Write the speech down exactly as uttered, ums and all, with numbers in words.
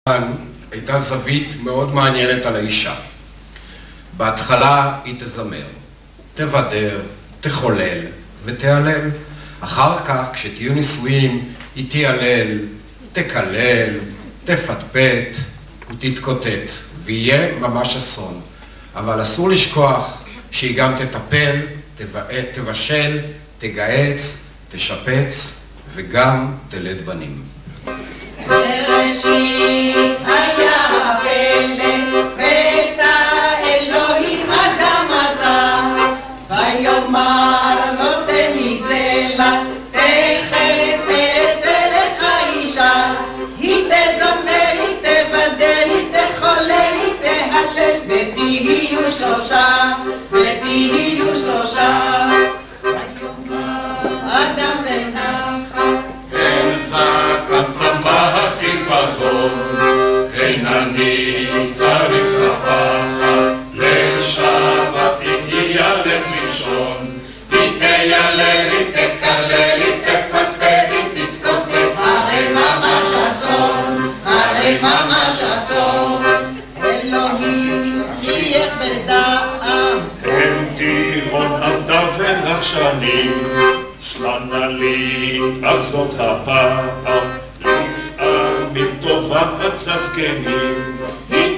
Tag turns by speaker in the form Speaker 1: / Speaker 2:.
Speaker 1: הייתה זווית מאוד מעניינת על האישה. בהתחלה היא תזמר, תבדר, תחולל ותעלל. אחר כך, כשתהיו נישואים, היא תיעלל, תקלל, תפטפט ותתקוטט, ויהיה ממש אסון. אבל אסור לשכוח שהיא גם תטפל, תבשל, תגהץ, תשפץ וגם תלד בנים.
Speaker 2: בראשית היה הפלא, ואת האלוהים אדם עשה, ויאמר לו תן לי צלע, תחפש לך אישה, היא תזמר, היא תבדר, היא תחולל, היא תהלל, ותהיו שלושה, ותהיו שלושה. ויאמר אדם ונחת,
Speaker 3: אין זקנת בזון, אין אני צריך ספחת, לשבת הגיע לך מלשון, היא תיילל, היא תקלל, היא תפטפט, היא תתקוטט,
Speaker 2: הרי ממש אסון, הרי ממש אסון, אלוהים חייך בדעם,
Speaker 3: אין תירון עדה ולך שנים, שמנה לי אז זאת הפעם, לפעמים טובה מצד זקנים,
Speaker 2: היא